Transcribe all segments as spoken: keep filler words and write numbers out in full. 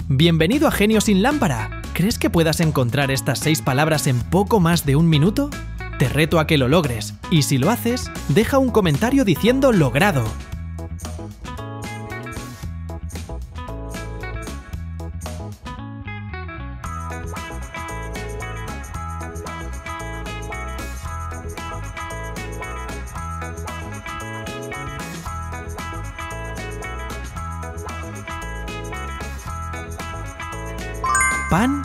Bienvenido a Genio sin Lámpara. ¿Crees que puedas encontrar estas seis palabras en poco más de un minuto? Te reto a que lo logres, y si lo haces, deja un comentario diciendo logrado. Pan,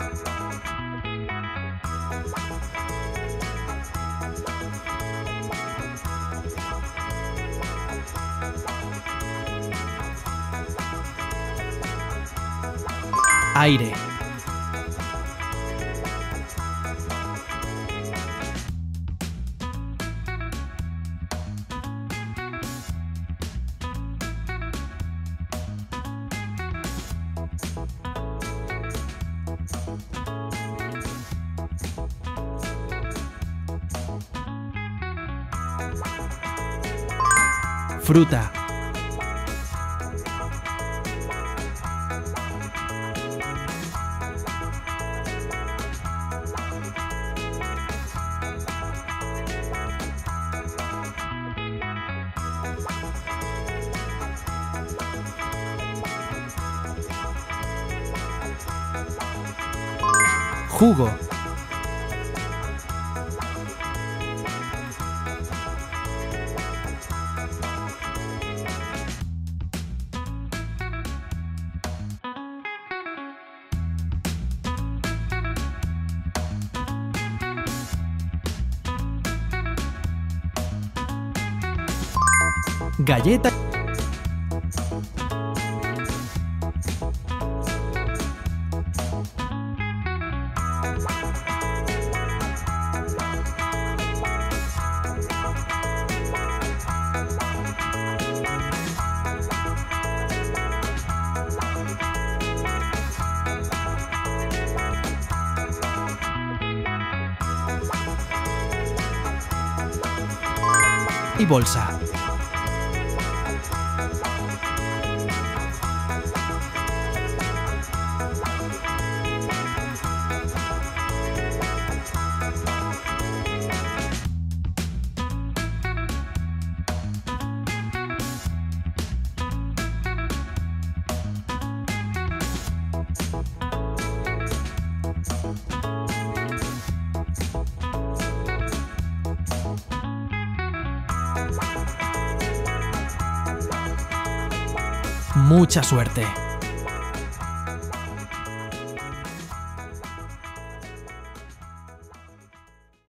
aire, fruta, jugo, galleta, y bolsa. Mucha suerte.